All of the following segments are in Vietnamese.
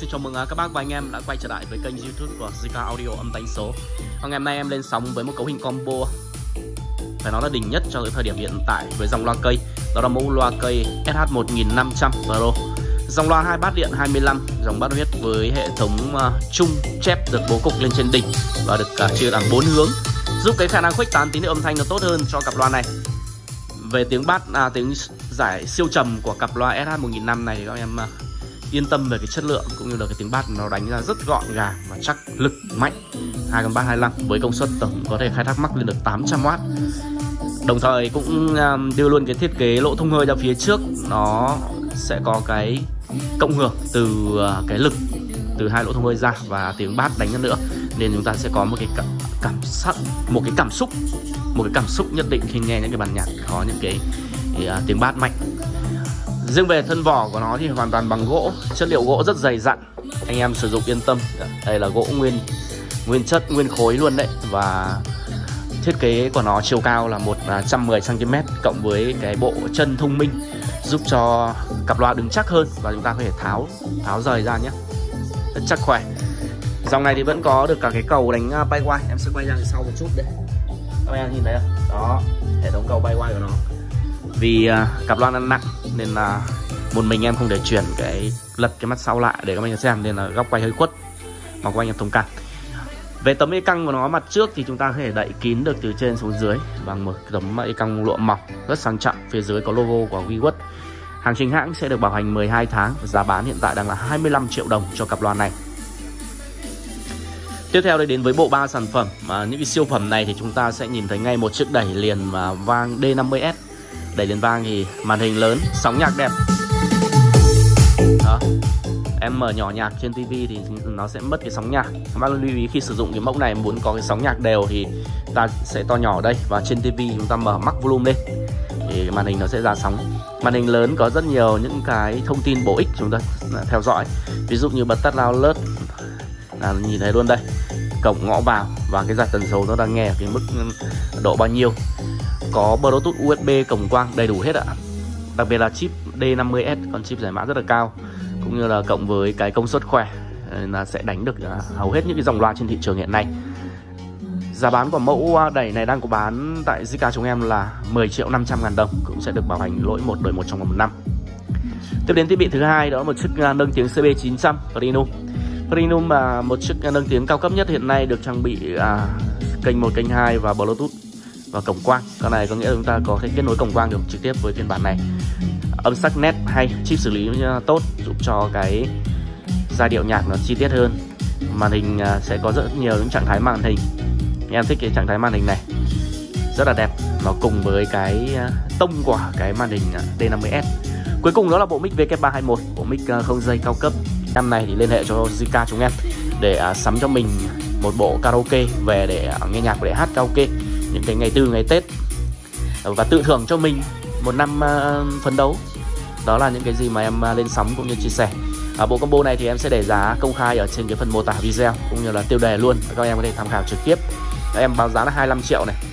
xin chào mừng các bác và anh em đã quay trở lại với kênh YouTube của Zika Audio âm tần số. Ngày hôm nay em lên sóng với một cấu hình combo phải nói là đỉnh nhất cho tới thời điểm hiện tại với dòng loa cây. Đó là mẫu loa cây SH1500 Pro. Dòng loa 2 bát điện 25, dòng bát huyết với hệ thống chung chép được bố cục lên trên đỉnh và được chia làm 4 hướng, giúp cái khả năng khuếch tán tín hiệu âm thanh nó tốt hơn cho cặp loa này. Về tiếng bass, tiếng giải siêu trầm của cặp loa SH1500 này thì các em yên tâm về cái chất lượng cũng như là cái tiếng bass nó đánh ra rất gọn gàng và chắc, lực mạnh. Hai con bass 25 với công suất tổng có thể khai thác mắc lên được 800W. Đồng thời cũng đưa luôn cái thiết kế lỗ thông hơi ra phía trước, nó sẽ có cái cộng hưởng từ cái lực từ hai lỗ thông hơi ra và tiếng bass đánh ra nữa, nên chúng ta sẽ có một cái cảm xúc nhất định khi nghe những cái bản nhạc có những cái tiếng bass mạnh. Riêng về thân vỏ của nó thì hoàn toàn bằng gỗ, chất liệu gỗ rất dày dặn, anh em sử dụng yên tâm. Đây là gỗ nguyên chất, nguyên khối luôn đấy. Và thiết kế của nó chiều cao là 110cm cộng với cái bộ chân thông minh giúp cho cặp loa đứng chắc hơn và chúng ta có thể tháo rời ra nhé, rất chắc khỏe. Dòng này thì vẫn có được cả cái cầu đánh bay quay, em sẽ quay ra sau một chút đấy, các em nhìn thấy không? Đó, hệ thống cầu bay quay của nó. Vì cặp loa nó nặng nên là một mình em không thể chuyển lật cái mắt sau lại để các anh xem, nên là góc quay hơi khuất, mong các anh em thông cảm. Về tấm e căng của nó mặt trước thì chúng ta có thể đậy kín được từ trên xuống dưới bằng một tấm e căng lụa mỏng rất sang trọng. Phía dưới có logo của WeWork. Hàng chính hãng sẽ được bảo hành 12 tháng. Giá bán hiện tại đang là 25 triệu đồng cho cặp loa này. Tiếp theo đây đến với bộ ba sản phẩm. Những cái siêu phẩm này thì chúng ta sẽ nhìn thấy ngay một chiếc đẩy liền vang D50S. Đẩy liền vang thì màn hình lớn, sóng nhạc đẹp. Đó. Em mở nhỏ nhạc trên TV thì nó sẽ mất cái sóng nhạc. Các bác lưu ý khi sử dụng cái mẫu này muốn có cái sóng nhạc đều thì ta sẽ to nhỏ ở đây, và trên TV chúng ta mở max volume lên thì màn hình nó sẽ ra sóng. Màn hình lớn có rất nhiều những cái thông tin bổ ích chúng ta theo dõi. Ví dụ như bật tắt loud alert là nhìn thấy luôn đây, cổng ngõ vào và cái dải tần số nó đang nghe ở cái mức độ bao nhiêu. Có Bluetooth, USB, cổng quang đầy đủ hết ạ. Đặc biệt là chip D50S, con chip giải mã rất là cao, cũng như là cộng với cái công suất khỏe là sẽ đánh được hầu hết những cái dòng loa trên thị trường hiện nay. Giá bán của mẫu đẩy này đang có bán tại Zika chúng em là 10.500.000 đồng, cũng sẽ được bảo hành lỗi 1 đổi 1 trong vòng 1 năm. Tiếp đến thiết bị thứ hai đó là một chiếc nâng tiếng CB900 Premium. Premium là một chiếc nâng tiếng cao cấp nhất hiện nay, được trang bị kênh 1, kênh 2 và Bluetooth và cổng quang. Cái này có nghĩa là chúng ta có thể kết nối cổng quang được trực tiếp với phiên bản này. Âm sắc nét hay, chip xử lý tốt giúp cho cái giai điệu nhạc nó chi tiết hơn. Màn hình sẽ có rất nhiều những trạng thái màn hình. Em thích cái trạng thái màn hình này, rất là đẹp. Nó cùng với cái tông của cái màn hình D50S. Cuối cùng đó là bộ mic WK321, bộ mic không dây cao cấp. Năm này thì liên hệ cho Zika chúng em để sắm cho mình một bộ karaoke về để nghe nhạc và để hát karaoke những cái ngày Tư, ngày Tết, và tự thưởng cho mình một năm phấn đấu. Đó là những cái gì mà em lên sóng cũng như chia sẻ. Bộ combo này thì em sẽ để giá công khai ở trên cái phần mô tả video cũng như là tiêu đề luôn, các em có thể tham khảo trực tiếp. Em báo giá là 25 triệu này,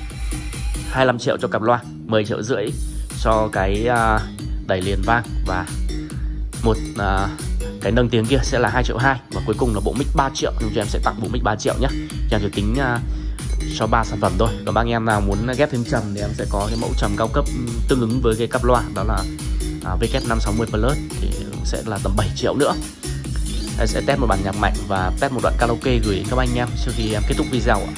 25 triệu cho cặp loa, 10,5 triệu cho cái đẩy liền vang, và một cái nâng tiếng kia sẽ là 2,2 triệu. Và cuối cùng là bộ mic 3 triệu, nhưng cho em sẽ tặng bộ mic 3 triệu nhé. Em chỉ tính cho 3 sản phẩm thôi. Còn bác em nào muốn ghép thêm trầm thì em sẽ có cái mẫu trầm cao cấp tương ứng với cái cặp loa, đó là WK560 Plus, thì sẽ là tầm 7 triệu nữa. Em sẽ test một bản nhạc mạnh và test một đoạn karaoke gửi đến các anh em trước khi em kết thúc video ạ.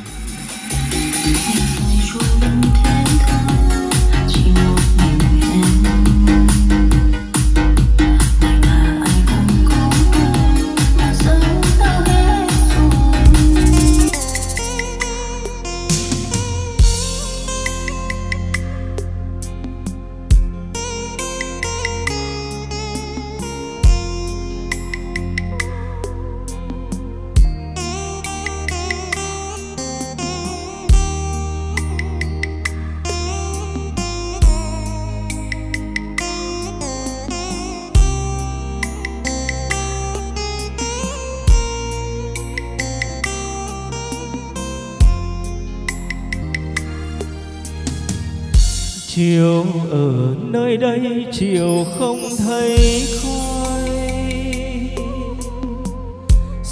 Chiều ở nơi đây chiều không thấy khói,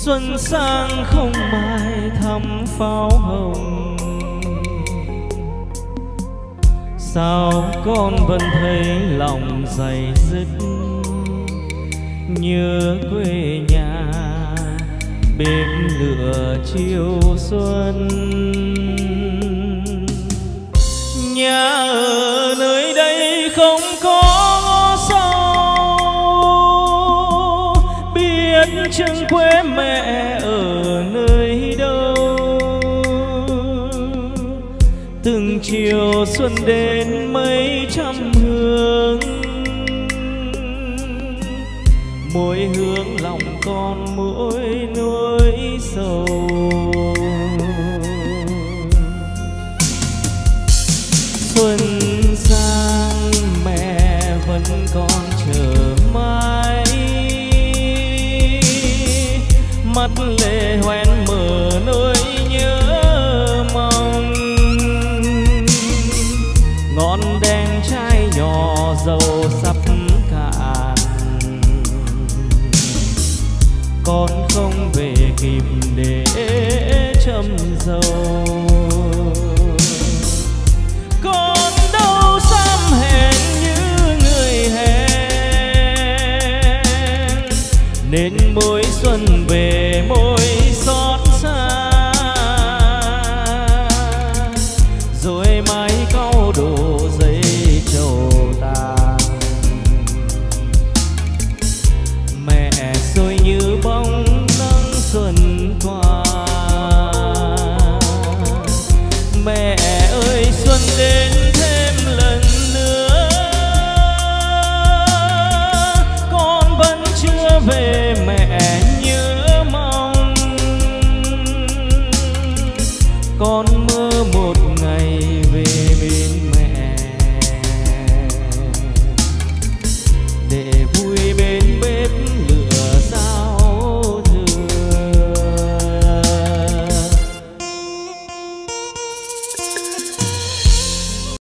xuân sang không mai thăm pháo hồng. Sao con vẫn thấy lòng dày dứt, nhớ quê nhà bếp lửa chiều xuân. Nhà ở nơi đây không có ngõ sâu, biết chừng quê mẹ ở nơi đâu. Từng chiều xuân đến mấy trăm hương, mỗi hướng lòng con mỗi nỗi sầu. Xuân sang mẹ vẫn còn chờ mãi, mắt lệ hoen mở nỗi nhớ mong. Ngọn đèn chai nhỏ dầu sắp cạn, con không về kịp để châm dầu. Con đâu dám hẹn như người hẹn, nên mỗi xuân về mỗi xót xa. Rồi mái cau đổ giấy trầu tàn, mẹ rồi như bóng nắng xuân qua. Mẹ ơi xuân đến thêm lần nữa, con vẫn chưa về mẹ nhớ mong. Con mưa